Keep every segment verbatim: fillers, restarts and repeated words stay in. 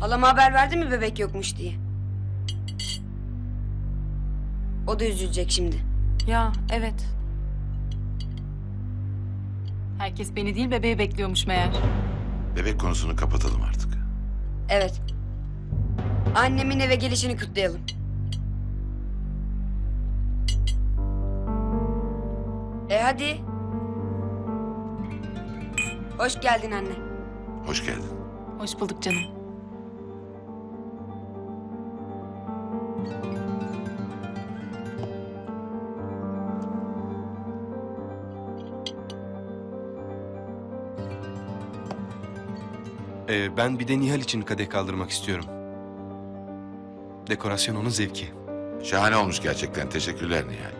Halama haber verdin mi bebek yokmuş diye? O da üzülecek şimdi. Ya evet. Herkes beni değil bebeği bekliyormuş meğer. Bebek konusunu kapatalım artık. Evet. Annemin eve gelişini kutlayalım. E hadi. Hoş geldin anne. Hoş geldin. Hoş bulduk canım. Ee, ben bir de Nihal için kadeh kaldırmak istiyorum. Dekorasyon onun zevki. Şahane olmuş gerçekten. Teşekkürler Nihal.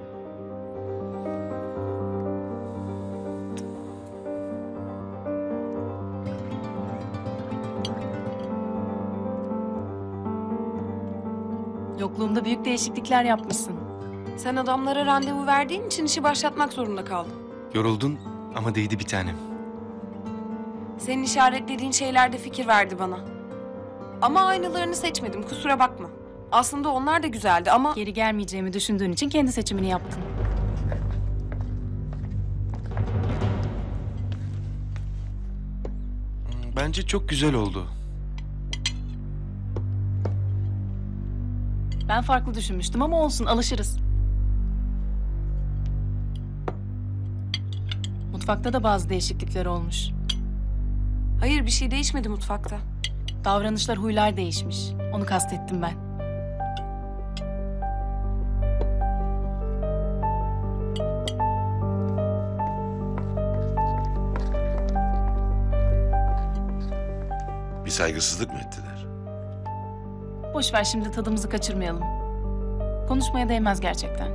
Yokluğumda büyük değişiklikler yapmışsın. Sen adamlara randevu verdiğin için işi başlatmak zorunda kaldım. Yoruldun ama değdi bir tanem. Senin işaretlediğin şeylerde fikir verdi bana. Ama aynalarını seçmedim, kusura bakma. Aslında onlar da güzeldi ama... Geri gelmeyeceğimi düşündüğün için kendi seçimini yaptın. Bence çok güzel oldu. Ben farklı düşünmüştüm ama olsun, alışırız. Mutfakta da bazı değişiklikler olmuş. Hayır, bir şey değişmedi mutfakta. Davranışlar, huylar değişmiş. Onu kastettim ben. Bir saygısızlık mı ettiler? Boş ver, şimdi tadımızı kaçırmayalım. Konuşmaya değmez gerçekten.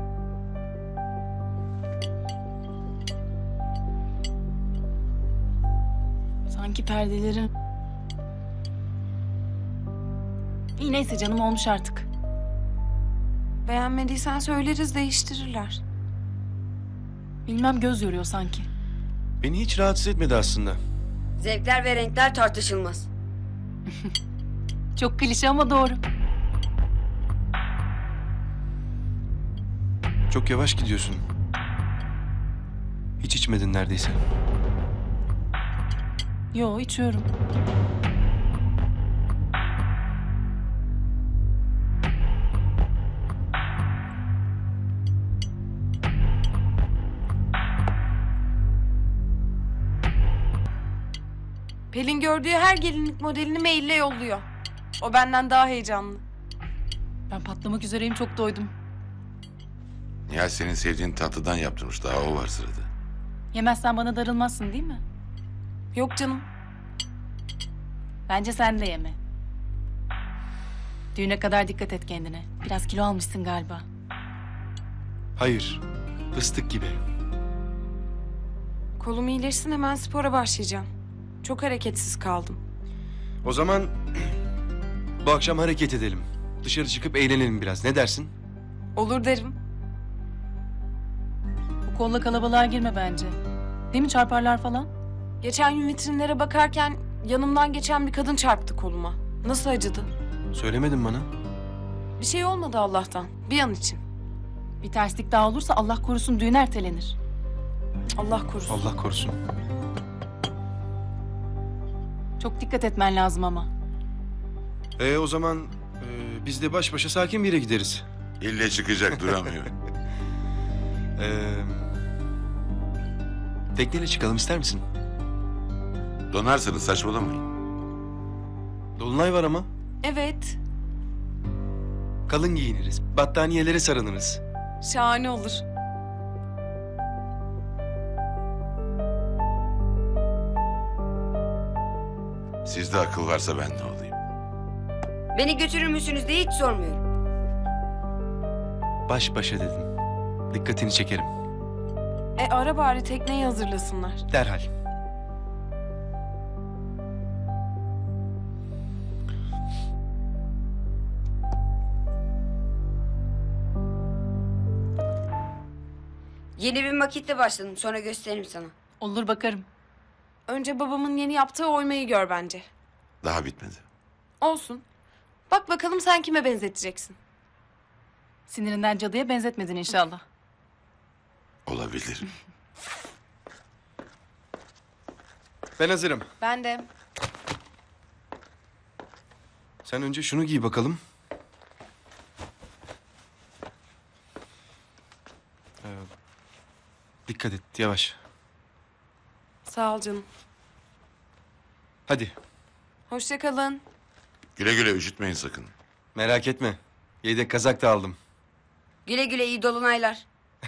Sanki perdelerin... İyi neyse canım, olmuş artık. Beğenmediysen söyleriz, değiştirirler. Bilmem, göz yoruyor sanki. Beni hiç rahatsız etmedi aslında. Zevkler ve renkler tartışılmaz. Çok klişe ama doğru. Çok yavaş gidiyorsun. Hiç içmedin neredeyse. Yo, içiyorum. Pelin gördüğü her gelinlik modelini maille yolluyor. O benden daha heyecanlı. Ben patlamak üzereyim, çok doydum. Nihal senin sevdiğin tatlıdan yaptırmış. Daha o var sırada. Yemezsen bana darılmazsın değil mi? Yok canım. Bence sen de yeme. Düğüne kadar dikkat et kendine. Biraz kilo almışsın galiba. Hayır. Fıstık gibi. Kolum iyileşsin, hemen spora başlayacağım. Çok hareketsiz kaldım. O zaman bu akşam hareket edelim. Dışarı çıkıp eğlenelim biraz. Ne dersin? Olur derim. Bu kolla kalabalığa girme bence. Değil mi, çarparlar falan? Geçen gün vitrinlere bakarken yanımdan geçen bir kadın çarptı koluma. Nasıl acıdı? Söylemedin bana. Bir şey olmadı Allah'tan. Bir an için. Bir terslik daha olursa Allah korusun düğün ertelenir. Allah korusun. Allah korusun. Çok dikkat etmen lazım ama. Ee, o zaman e, biz de baş başa sakin bir yere gideriz. İlle çıkacak duramıyor. Ee, tekneyle çıkalım ister misin? Donarsınız, saçmalamayın. Dolunay var ama. Evet. Kalın giyiniriz. Battaniyelere sarınırız. Şahane olur. Sizde akıl varsa ben de olayım. Beni götürür müsünüz diye hiç sormuyorum. Baş başa dedim. Dikkatini çekerim. E ara bari tekneyi hazırlasınlar. Derhal. Yeni bir maketle başladım. Sonra gösteririm sana. Olur, bakarım. Önce babamın yeni yaptığı oymayı gör bence. Daha bitmedi. Olsun. Bak bakalım sen kime benzeteceksin? Sinirinden cadıya benzetmedin inşallah. Olabilir. Ben hazırım. Ben de. Sen önce şunu giy bakalım. Ee, dikkat et, yavaş. Sağ ol canım. Hadi, Hoşça kalın. Güle güle üşütmeyin sakın. merak etme. Yedek kazak da aldım. Güle güle iyi dolunaylar.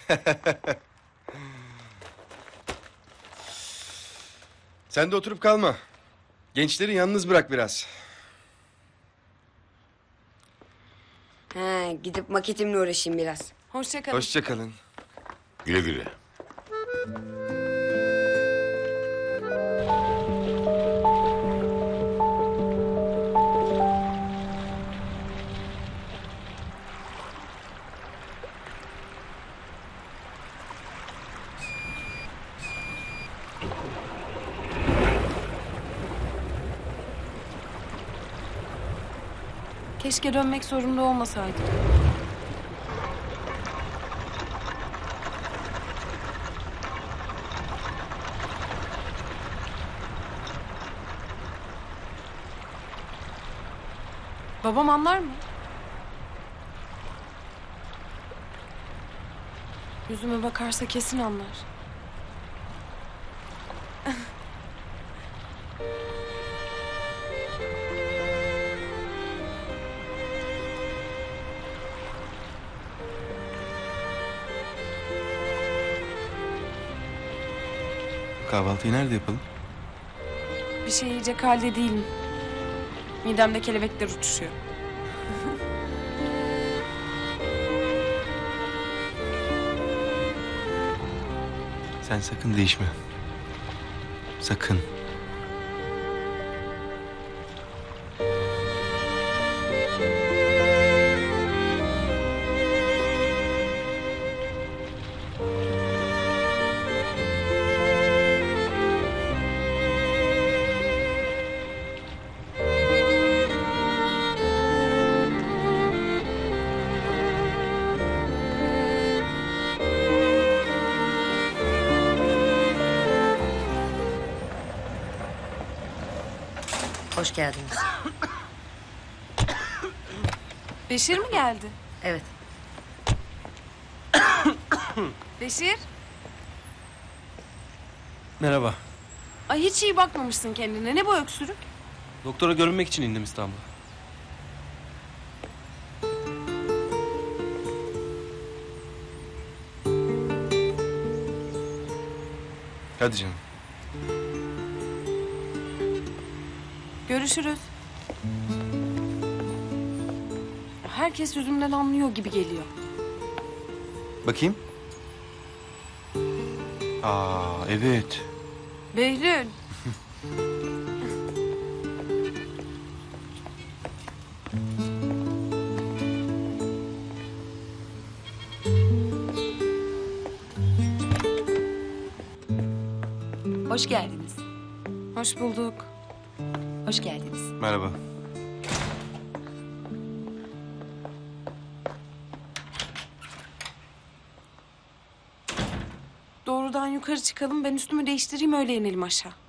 Sen de oturup kalma. Gençleri yalnız bırak biraz. He, gidip maketimle uğraşayım biraz. Hoşça kalın. Hoşça kalın. Güle güle. Keşke dönmek zorunda olmasaydık. Babam anlar mı? Yüzüme bakarsa kesin anlar. Kahvaltıyı nerede yapalım? Bir şey yiyecek halde değilim. Midemde kelebekler uçuşuyor. Sen sakın değişme. Sakın. Hoş geldiniz. Beşir mi geldi? Evet. Beşir? Merhaba. Ay hiç iyi bakmamışsın kendine. Ne bu öksürük? Doktora görünmek için indim İstanbul'a. Hadi canım. Görüşürüz. Herkes yüzümden anlıyor gibi geliyor. Bakayım. Aa, evet. Behlül. Hoş geldiniz. Hoş bulduk. Hoş geldiniz. Merhaba. Doğrudan yukarı çıkalım. Ben üstümü değiştireyim öyle inelim aşağı.